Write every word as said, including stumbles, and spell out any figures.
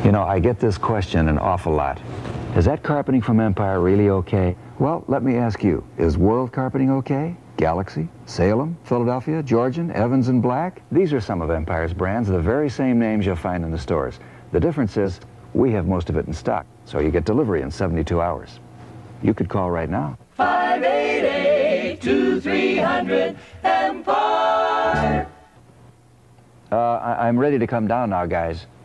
You know, I get this question an awful lot. Is that carpeting from Empire really okay? Well, let me ask you, is World Carpeting okay? Galaxy, Salem, Philadelphia, Georgian, Evans and Black? These are some of Empire's brands, the very same names you'll find in the stores. The difference is we have most of it in stock, so you get delivery in seventy-two hours. You could call right now. five eight eight, two three hundred Empire. Uh, I I'm ready to come down now, guys.